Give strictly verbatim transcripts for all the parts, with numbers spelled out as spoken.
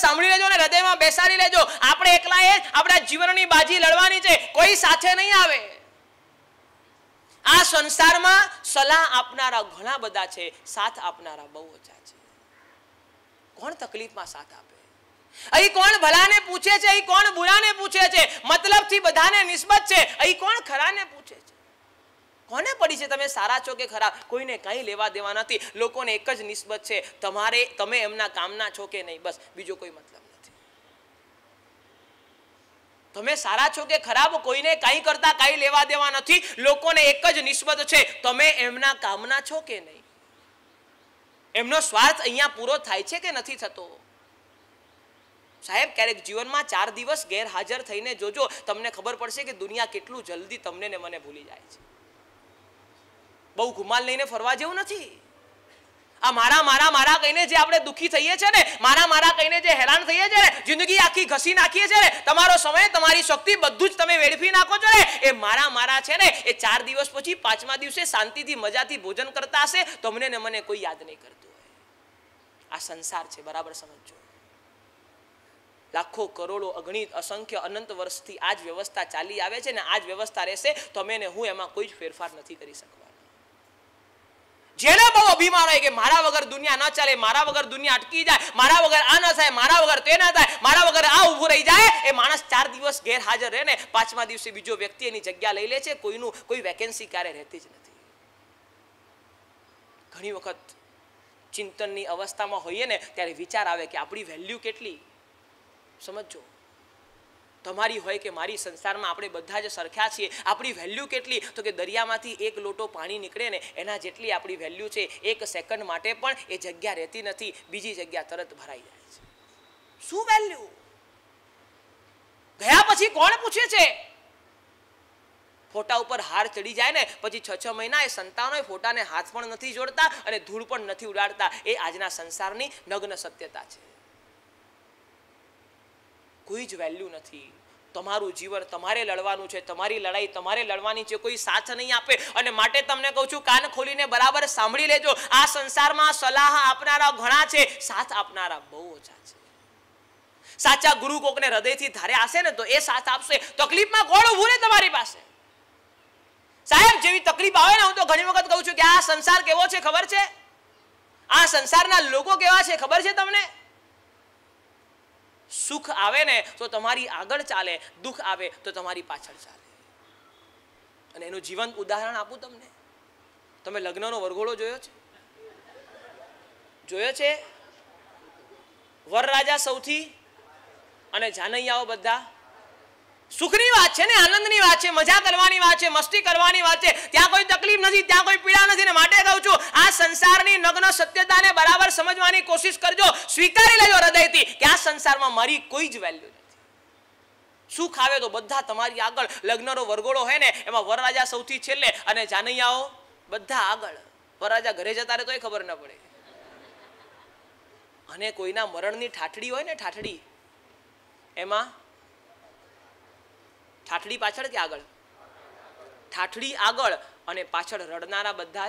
સાંભળી લેજો ને હૃદયમાં બેસાડી લેજો, આપણે એકલાએ આપણા જીવનની બાજી લડવાની છે, કોઈ સાથે નહીં આવે. આ સંસારમાં સલાહ આપનારા ઘણા બધા છે, સાથ આપનારા બહુ ઓછા છે. કોણ તકલીફમાં સાથ આપે? અહીં કોણ ભલાને પૂછે છે, અહીં કોણ બુરાને પૂછે છે, મતલબથી બધાને નિસ્બત છે, અહીં કોણ ખરાને પૂછે છે? કોને પડી છે તમે સારા છો કે ખરાબ? કોઈને કઈ લેવા દેવા નથી. લોકોને એક જ નિસ્બત છે, તમારે તમે એમના કામના છો કે નહીં, બસ, બીજો કોઈ મતલબ નથી. તમે સારા છો કે ખરાબ કોઈને કઈ કરતા કઈ લેવા દેવા નથી. લોકોને એક જ નિસ્બત છે, તમે એમના કામના છો કે નહીં. એમનો સ્વાર્થ અહીંયા પૂરો થાય છે કે નથી થતો? સાહેબ, ક્યારેક જીવનમાં ચાર દિવસ ગેરહાજર થઈને જોજો, તમને ખબર પડશે કે દુનિયા કેટલું જલ્દી તમને ને મને ભૂલી જાય છે. બહુ ગુમાન લઈને ફરવા જેવું નથી. આ મારા મારા મારા કહીને જે આપણે દુઃખી થઈએ છીએ ને, મારા મારા કહીને જે હેરાન થઈએ છીએ ને, જિંદગી આખી ઘસી નાખીએ છીએ ને, તમારો સમય તમારી શક્તિ બધું જ તમે વેડફી નાખો છો ને, એ મારા મારા છે ને, એ ચાર દિવસ પછી પાંચમા દિવસે શાંતિથી મજાથી ભોજન કરતા હશે, તમને ને મને કોઈ યાદ નહીં કરતું હોય. આ સંસાર છે, બરાબર સમજો. લાખો કરોડો અગણિત અસંખ્ય અનંત વર્ષથી આ જ વ્યવસ્થા ચાલી આવે છે ને આ જ વ્યવસ્થા રહેશે. તમે ને હું એમાં કોઈ જ ફેરફાર નથી કરી શકવાના. જેને બહુ અભિમાન હોય કે મારા વગર દુનિયા ન ચાલે, મારા વગર દુનિયા અટકી જાય, મારા વગર આ ન થાય, મારા વગર તે ન થાય, મારા વગર આ ઊભું રહી જાય, એ માણસ ચાર દિવસ ગેરહાજર રહે ને પાંચમા દિવસે બીજો વ્યક્તિ એની જગ્યા લઈ લે છે. કોઈનું કોઈ વેકેન્સી ક્યારે રહેતી જ નથી. ઘણી વખત ચિંતનની અવસ્થામાં હોઈએ ને ત્યારે વિચાર આવે કે આપણી વેલ્યુ કેટલી. સમજો, તમારી હોય કે મારી, સંસારમાં આપણે બધા જ સરખા છીએ. આપણી વેલ્યુ કેટલી? તો કે દરિયામાંથી એક લોટો પાણી નીકળે ને એના જેટલી આપણી વેલ્યુ છે. એક સેકન્ડ માટે પણ એ જગ્યા રહેતી નથી, બીજી જગ્યા તરત ભરાઈ જાય છે. શું વેલ્યુ? ગયા પછી કોણ પૂછે છે? ફોટા ઉપર હાર ચડી જાય ને પછી છ છ મહિના એ સંતાનો ફોટાને હાથ પણ નથી જોડતા અને ધૂળ પણ નથી ઉડાડતા. એ આજના સંસારની નગ્ન સત્યતા છે. કોઈ જ વેલ્યુ નથી. તમારું જીવન તમારે લડવાનું છે, તમારી લડાઈ તમારે લડવાની છે. કોઈ સાથ નહીં આપે. અને માટે તમને કહું છું, કાન ખોલીને બરાબર સાંભળી લેજો. આ સંસારમાં સલાહ આપનારા ઘણા છે, સાથ આપનારા બહુ ઓછા છે. સાચા ગુરુ કોકને હૃદયથી ધારે હશે ને તો એ સાથ આપશે. તકલીફમાં કોણ ઊભું રહે તમારી પાસે? સાહેબ, જેવી તકલીફ આવે ને, હું તો ઘણી વખત કહું છું કે આ સંસાર કેવો છે ખબર છે? આ સંસારના લોકો કેવા છે ખબર છે તમને? સુખ આવે ને તો તમારી આગળ ચાલે, દુઃખ આવે તો તમારી પાછળ ચાલે. અને એનું જીવંત ઉદાહરણ આપું તમને. તમે લગ્નનો વરઘોડો જોયો છે? જોયો છે? વરરાજા સૌથી અને જાનૈયાઓ બધા. સુખની વાત છે ને, આનંદની વાત છે, મજા કરવાની વાત છે, મસ્તી કરવાની વાત છે. ત્યાં કોઈ તકલીફ નથી, ત્યાં કોઈ પીડા નથી. ને માટે કહું છું, આ સંસારની નગ્ન સત્યતાને બરાબર સમજવાની કોશિશ કરજો. સ્વીકારી લેજો હૃદયથી કે આ સંસારમાં મારી કોઈ જ વેલ્યુ નથી. સુખ આવે તો બધા તમારી આગળ. લગ્નનો વરઘોડો હોય ને એમાં વરરાજા સૌથી છેલ્લે અને જાનૈયાઓ બધા આગળ. વરરાજા ઘરે જતા રહે તોય ખબર ન પડે. અને કોઈના મરણની ઠાઠડી હોય ને, ઠાઠડી, એમાં ઠાઠડી પાછળ કે આગળ? ઠાઠડી આગળ અને પાછળ રડનારા બધા.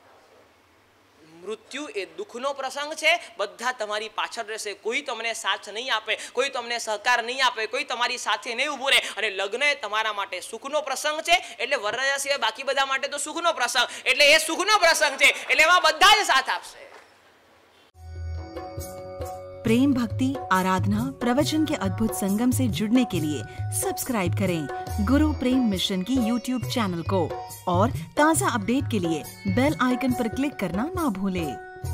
મૃત્યુ એ દુઃખનો પ્રસંગ છે. બધા તમારી પાછળ રહેશે. કોઈ તમને સાથ નહીં આપે, કોઈ તમને સહકાર નહીં આપે, કોઈ તમારી સાથે નહીં ઊભું રહે. અને લગ્ન એ તમારા માટે સુખનો પ્રસંગ છે. એટલે વરરાજા સિવાય બાકી બધા માટે તો સુખનો પ્રસંગ. એટલે એ સુખનો પ્રસંગ છે એટલે એમાં બધા જ સાથ આપશે. प्रेम भक्ति आराधना प्रवचन के अद्भुत संगम से जुड़ने के लिए सब्सक्राइब करें गुरु प्रेम मिशन की यूट्यूब चैनल को और ताज़ा अपडेट के लिए बेल आइकन पर क्लिक करना ना भूलें।